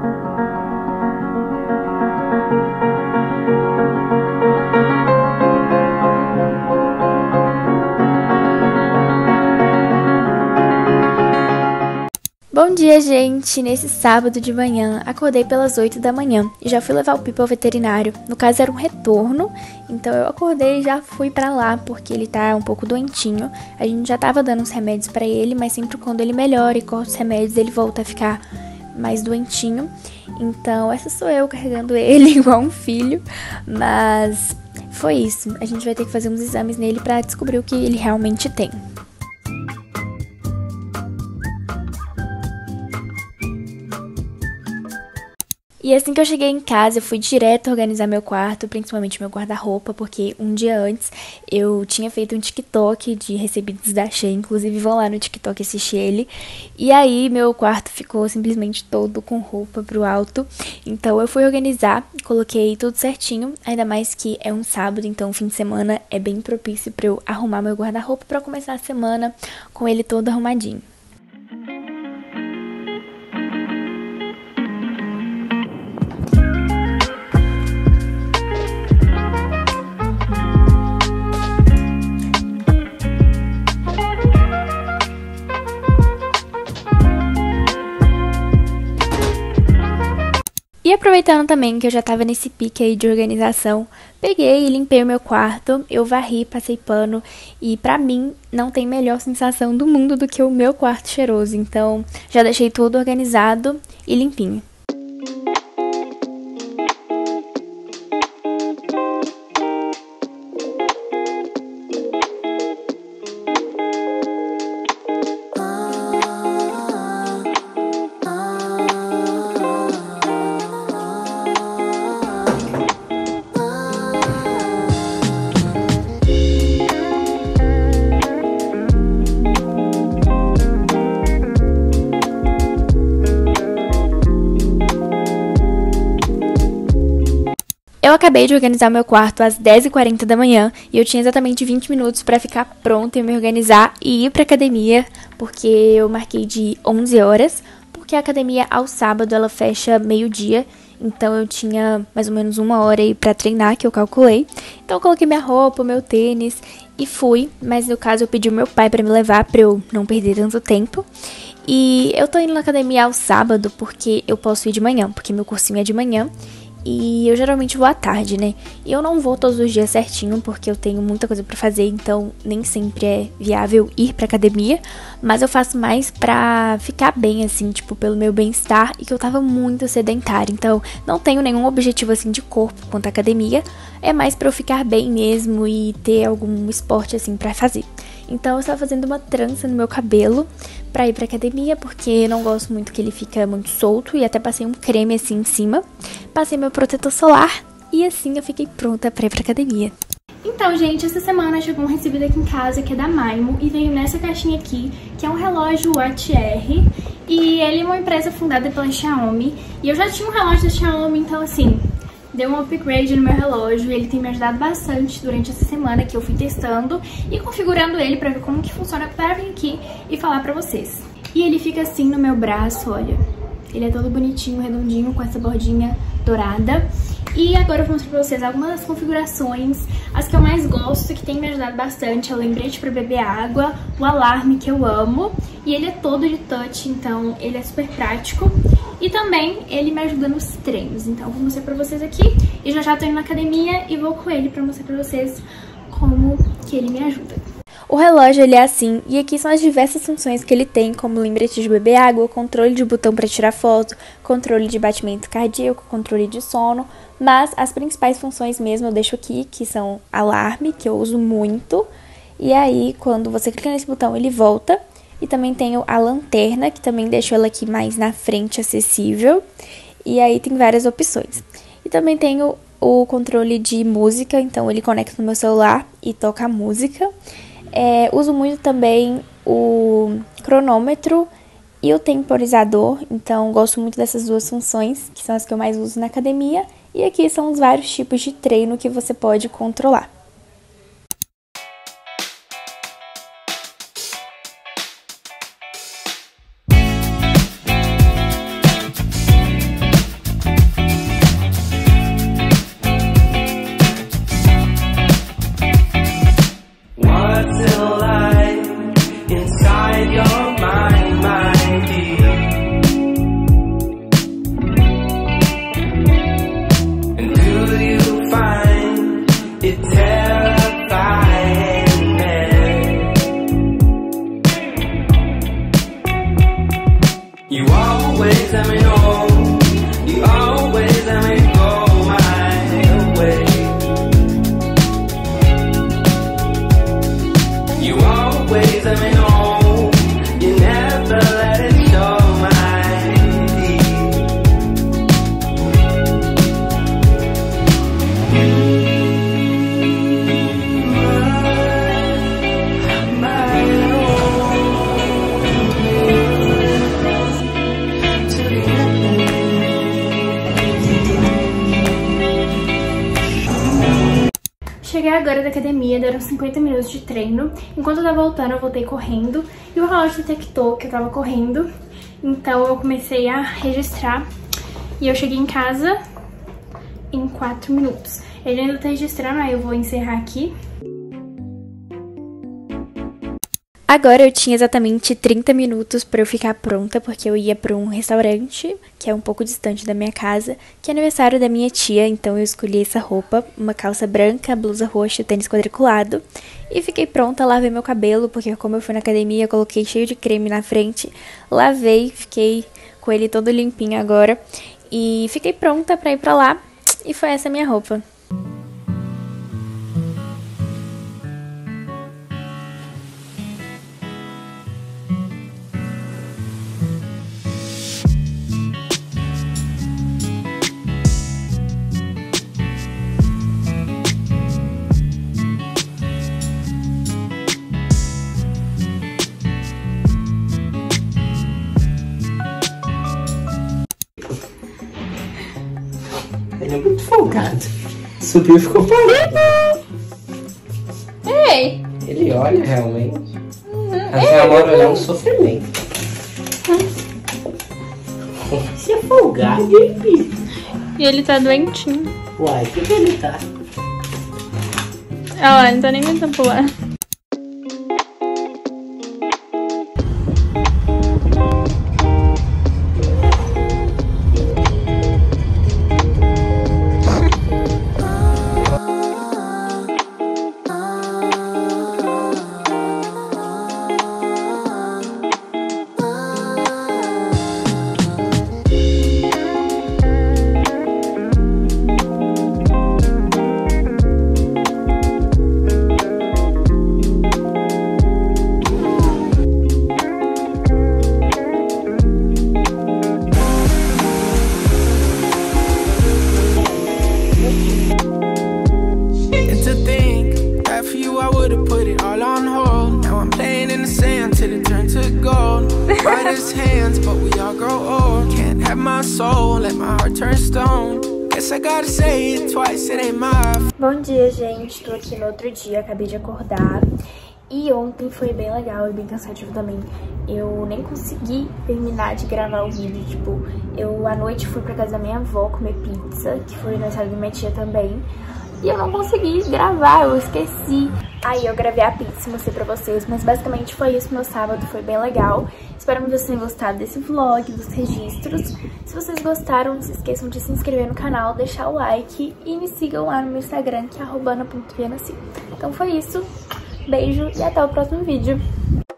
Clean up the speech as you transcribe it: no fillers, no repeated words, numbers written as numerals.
Bom dia, gente! Nesse sábado de manhã, acordei pelas 8 da manhã e já fui levar o Pipo ao veterinário. No caso, era um retorno, então eu acordei e já fui pra lá, porque ele tá um pouco doentinho. A gente já tava dando uns remédios pra ele, mas sempre quando ele melhora e corta os remédios, ele volta a ficar mais doentinho. Então, essa sou eu carregando ele igual um filho, mas foi isso. A gente vai ter que fazer uns exames nele pra descobrir o que ele realmente tem. E assim que eu cheguei em casa, eu fui direto organizar meu quarto, principalmente meu guarda-roupa, porque um dia antes eu tinha feito um TikTok de recebidos da Shein, inclusive vão lá no TikTok assistir ele. E aí meu quarto ficou simplesmente todo com roupa pro alto, então eu fui organizar, coloquei tudo certinho, ainda mais que é um sábado, então o fim de semana é bem propício pra eu arrumar meu guarda-roupa pra começar a semana com ele todo arrumadinho. E aproveitando também que eu já tava nesse pique aí de organização, peguei e limpei o meu quarto, eu varri, passei pano e pra mim não tem melhor sensação do mundo do que o meu quarto cheiroso, então já deixei tudo organizado e limpinho. Eu acabei de organizar meu quarto às 10h40 da manhã e eu tinha exatamente 20 minutos pra ficar pronta e me organizar e ir pra academia, porque eu marquei de 11 horas, porque a academia ao sábado ela fecha meio-dia, então eu tinha mais ou menos 1 hora aí pra treinar, que eu calculei. Então eu coloquei minha roupa, meu tênis e fui, mas no caso eu pedi o meu pai pra me levar pra eu não perder tanto tempo. E eu tô indo na academia ao sábado porque eu posso ir de manhã, porque meu cursinho é de manhã. E eu geralmente vou à tarde, né? E eu não vou todos os dias certinho, porque eu tenho muita coisa pra fazer, então nem sempre é viável ir pra academia. Mas eu faço mais pra ficar bem, assim, tipo, pelo meu bem-estar, e que eu tava muito sedentária. Então, não tenho nenhum objetivo, assim, de corpo quanto à academia. É mais pra eu ficar bem mesmo e ter algum esporte, assim, pra fazer. Então, eu estava fazendo uma trança no meu cabelo pra ir pra academia, porque eu não gosto muito que ele fica muito solto. E até passei um creme assim em cima. Passei meu protetor solar e assim eu fiquei pronta pra ir pra academia. Então, gente, essa semana chegou um recebido aqui em casa que é da Maimo e veio nessa caixinha aqui, que é um relógio Watch R. E ele é uma empresa fundada pela Xiaomi. E eu já tinha um relógio da Xiaomi, então assim, deu um upgrade no meu relógio e ele tem me ajudado bastante durante essa semana que eu fui testando e configurando ele pra ver como que funciona para vir aqui e falar pra vocês. E ele fica assim no meu braço, olha. Ele é todo bonitinho, redondinho, com essa bordinha dourada. E agora eu vou mostrar pra vocês algumas das configurações, as que eu mais gosto, que tem me ajudado bastante. É o lembrete pra beber água, o alarme, que eu amo. E ele é todo de touch, então ele é super prático. E também ele me ajuda nos treinos. Então eu vou mostrar pra vocês aqui. E já tô indo na academia e vou com ele pra mostrar pra vocês como que ele me ajuda. O relógio ele é assim, e aqui são as diversas funções que ele tem, como lembrete de beber água, controle de botão para tirar foto, controle de batimento cardíaco, controle de sono, mas as principais funções mesmo eu deixo aqui, que são alarme, que eu uso muito, e aí quando você clica nesse botão ele volta, e também tenho a lanterna, que também deixo ela aqui mais na frente, acessível, e aí tem várias opções. E também tenho o controle de música, então ele conecta no meu celular e toca a música. Uso muito também o cronômetro e o temporizador, então gosto muito dessas duas funções, que são as que eu mais uso na academia. E aqui são os vários tipos de treino que você pode controlar. cheguei agora da academia, deram 50 minutos de treino. Enquanto eu tava voltando, eu voltei correndo. E o relógio detectou que eu tava correndo. Então eu comecei a registrar. E eu cheguei em casa em 4 minutos. Ele ainda tá registrando, aí eu vou encerrar aqui. Agora eu tinha exatamente 30 minutos pra eu ficar pronta, porque eu ia pra um restaurante, que é um pouco distante da minha casa, que é aniversário da minha tia, então eu escolhi essa roupa, uma calça branca, blusa roxa, tênis quadriculado, e fiquei pronta, lavei meu cabelo, porque como eu fui na academia, eu coloquei cheio de creme na frente, lavei, fiquei com ele todo limpinho agora, e fiquei pronta pra ir pra lá, e foi essa minha roupa. Ele é muito folgado. Subiu e ficou parado. Ei! Ele olha realmente. A minha mãe olhar um sofrimento. Você é folgado, hein? E ele tá doentinho. Uai, por que ele tá? Olha lá, ele não tá nem aguentando pular. His hands, but we all grow old. Can't have my soul, let my heart turn stone. Guess I gotta say it twice, it ain't my. Bom dia, gente. Tô aqui no outro dia, acabei de acordar. E ontem foi bem legal e bem cansativo também. Eu nem consegui terminar de gravar o vídeo, tipo, eu à noite fui pra casa da minha avó comer pizza, que foi aniversário da minha tia também. E eu não consegui gravar, eu esqueci. Aí eu gravei a pizza e mostrei pra vocês, mas basicamente foi isso, meu sábado foi bem legal. Espero que vocês tenham gostado desse vlog, dos registros. Se vocês gostaram, não se esqueçam de se inscrever no canal, deixar o like e me sigam lá no meu Instagram, que é @ana.vianaci. Então foi isso, beijo e até o próximo vídeo.